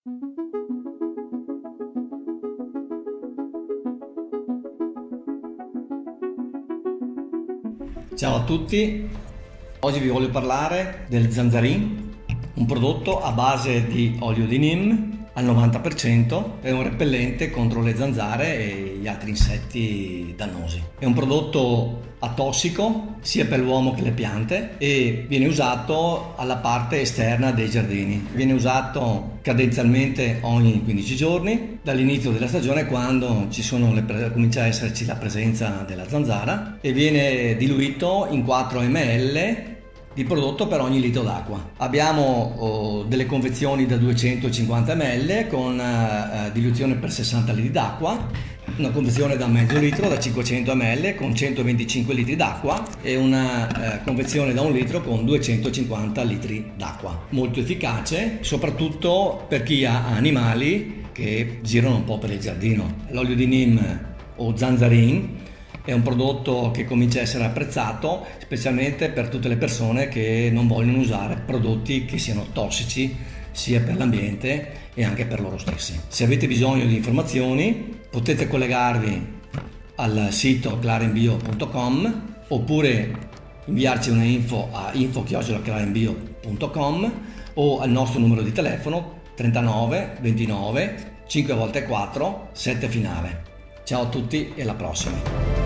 Ciao a tutti, oggi vi voglio parlare del Zanzarin, un prodotto a base di olio di neem al 90%, è un repellente contro le zanzare e gli altri insetti dannosi. È un prodotto atossico sia per l'uomo che le piante e viene usato alla parte esterna dei giardini. Viene usato cadenzialmente ogni 15 giorni dall'inizio della stagione, quando comincia a esserci la presenza della zanzara, e viene diluito in 4 ml di prodotto per ogni litro d'acqua. Abbiamo delle confezioni da 250 ml con diluizione per 60 litri d'acqua, una confezione da mezzo litro da 500 ml con 125 litri d'acqua e una confezione da 1 litro con 250 litri d'acqua. Molto efficace, soprattutto per chi ha animali che girano un po' per il giardino. L'olio di neem o Zanzarin è un prodotto che comincia a essere apprezzato, specialmente per tutte le persone che non vogliono usare prodotti che siano tossici sia per l'ambiente e anche per loro stessi. Se avete bisogno di informazioni potete collegarvi al sito clarenbio.com oppure inviarci una info a info@clarenbio.com o al nostro numero di telefono 39 29 5 volte 4 7 finale. Ciao a tutti e alla prossima!